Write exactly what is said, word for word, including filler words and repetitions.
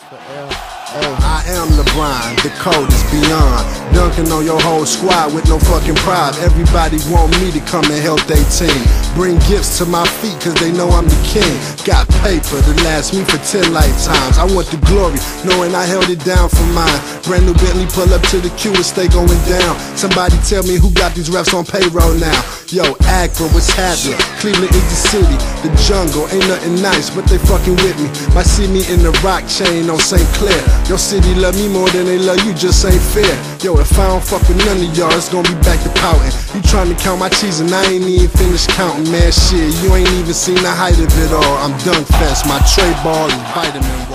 I am LeBron, the code is beyond. Dunking on your whole squad with no fucking pride. Everybody want me to come and help their team. Bring gifts to my feet cause they know I'm the king. Got paper to last me for ten lifetimes. I want the glory, knowing I held it down for mine. Brand new Bentley, pull up to the queue and stay going down. Somebody tell me who got these refs on payroll now. Yo, Akron, what's happening? Cleveland is the city, the jungle, ain't nothing nice, but they fucking with me. Might see me in the rock chain on Saint Clair. Your city love me more than they love you, just ain't fair. Yo, if I don't fuck with none of y'all, it's gonna be back to pouting. You trying to count my cheese and I ain't even finished counting, man. Shit, you ain't even seen the height of it all. I'm Dunk Fest, my tray ball is vitamin water.